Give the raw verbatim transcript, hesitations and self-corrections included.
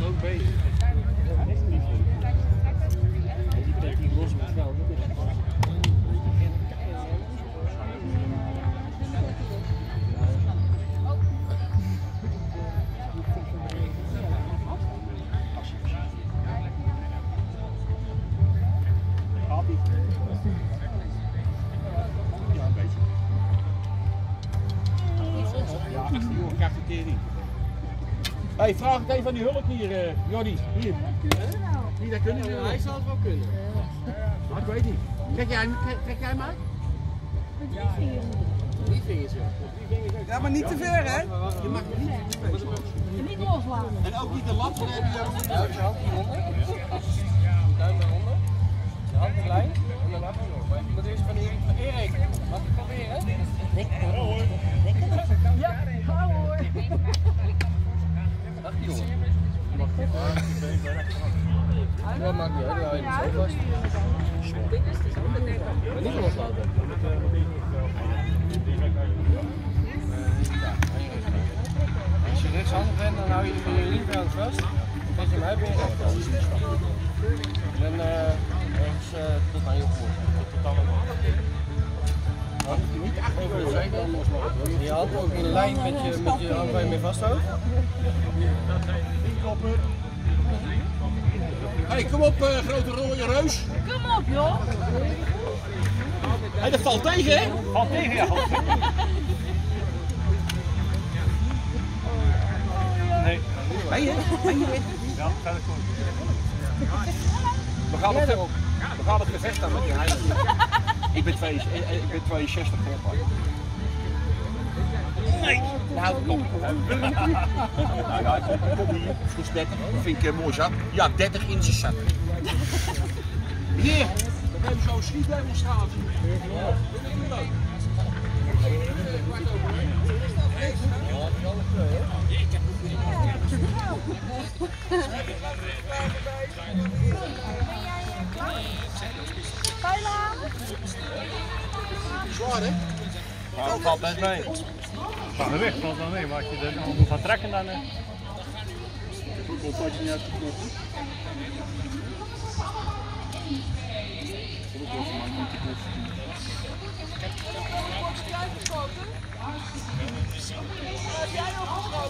ook bezig. Die brengt die los met wel. Ja, een beetje. Ja, achttien uur krijgt de tering. Hé, hey, vraag het even aan die hulk hier, uh, Jordi. Hier. Niet dat kunnen we. Hij zal het wel kunnen. Maar ik weet niet. Trek jij, trek jij mij? Die vingers, ja. Ja, maar niet te ver, hè? Je mag niet. Niet loslaten. En ook niet de lat van hebben. Ja, je hand hieronder. Duim eronder. Je hand in lijn. En dan hak je nog. Maar je moet eerst van Erik. Erik, mag ik proberen? Ja hoor. Dag jongen. Dat maakt niet uit, dan hou je het zo vast. Maar niet loslaten. Als je rechtshandig bent, dan hou je je linkerhand vast. Dan zet je hem uit bij je rechterhand. En dan uh, ergens uh, tot aan je gehoor. Tot allemaal. Niet achter Je hand ook in lijn met je, met je hand waar je mee vasthoudt. Hé, hey, kom op, uh, grote rode reus. Kom op joh. Hé, hey, dat valt tegen, hè? Valt tegen, ja. Nee. Ben je? Ben je? Ja, gaat het goed. We gaan het, we gaan het gevecht aan met die huis. Ik ben tweeënzestig, ik ben tweeënzestig geworden. Nee, nou kom. Nou ja, kom hier, goed dertig, dat vind ik een mooi zak. Ja, dertig in zijn zak. Meneer, we hebben zo'n schietdemonstratie. Zwaar, hè? Nou, dat valt best mee. Van de weg valt wel mee, maar als je er moet gaan trekken dan... Uh... Ik heb ook wel een potje niet uitgeknopt.